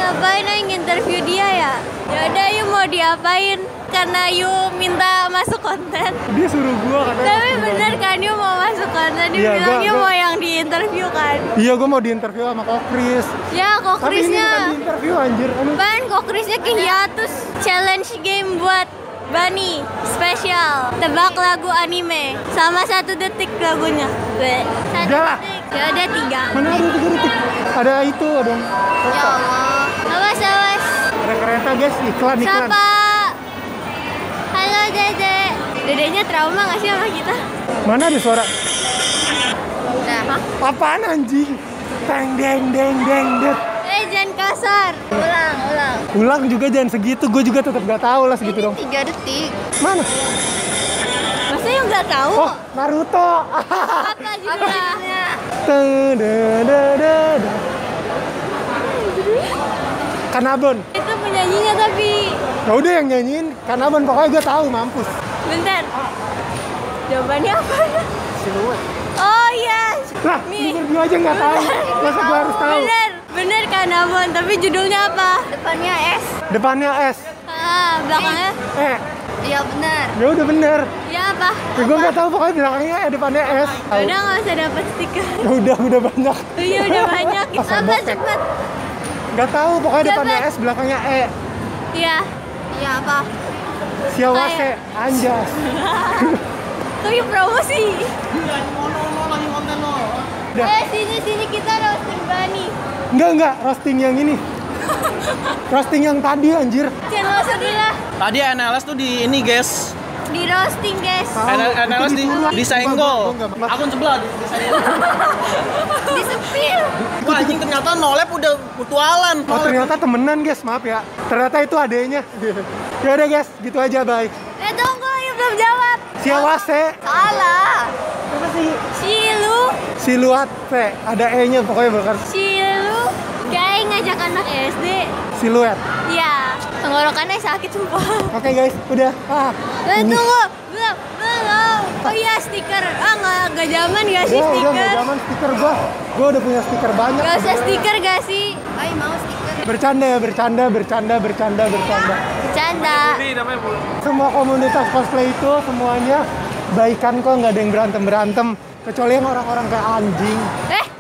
ngapain Aing interview dia ya? Yaudah yuk mau diapain? Karena yuk minta masuk konten. Dia suruh gua katanya. Tapi bener kan yuk mau masuk konten? Dia bilang yuk mau yang diinterview kan? Iya, gua mau diinterview sama Kokris. Ya Tapi ini Kokrisnya. bukan diinterview anjir. Ban Kokrisnya ke hiatus. Challenge game buat Bani spesial. Tebak lagu anime sama 1 detik lagunya. 1 Udah lah. detik. Ya udah 3. Mana ada 3 detik? Ada itu, ada. Ya Allah. Awas awas. Ada kereta guys, iklan. Siapa? Halo Dede. Dedenya trauma gak sih sama kita? Mana ada suara? Nah. Apaan anjing? Teng deng deng deng deng. Jangan kasar. Ulang. Ulang juga jangan segitu, gue juga tetap gak tahu lah segitu dong. 3 detik. Mana? Masa yang gak tahu? Oh, Naruto. Apa judulnya? Kanabon. Itu penyanyinya tapi. Ya udah yang nyanyiin Kanabon, pokoknya gue tahu, mampus. Bentar. Jawabannya apa? Siluet. Oh iya. Lah, gue aja nggak tahu. Masa gue harus tahu? Bener Kanabon, tapi judulnya apa? Depannya S. Depannya S. Belakangnya? Iya bener. Ya udah bener. Ya apa? Ya, gue nggak tahu, pokoknya belakangnya depannya S. Udah nggak usah dapet stiker. Ya udah banyak. Iya udah banyak. Apa cepet? Nggak tahu, pokoknya depannya S, belakangnya E. Iya. Iya apa? Siawase, anjas. Tapi promosi. Udah. Sini kita roasting Bani. Enggak, roasting yang ini. Roasting yang tadi anjir. Jangan sedih lah. Tadi NLS tuh di ini guys. Di roasting guys. NLS di senggol. Akun sebelah di senggol. Di sepil. Wah anjing ternyata nolep udah mutualan. Oh ternyata temenan guys, maaf ya. Ternyata itu adenya. Ya udah guys, gitu aja, bye. Tunggu, ya belum jawab. Siawase. Salah. Apa sih? Silu. Siluat, ada E-nya pokoknya bakal. Silu. Kayak ngajak anak SD. Siluet. Iya. Tenggorokannya sakit sumpah. Oke guys, udah. Tunggu. Belum. Oh iya stiker. Nggak zaman gak sih Udah stiker? nggak zaman stiker gua. Gua udah punya stiker banyak. Gak usah stiker gak sih? Ayo mau stiker. Bercanda ya, bercanda. Bercanda. Semua komunitas cosplay itu semuanya baikan kok, nggak ada yang berantem kecuali yang orang-orang kayak anjing.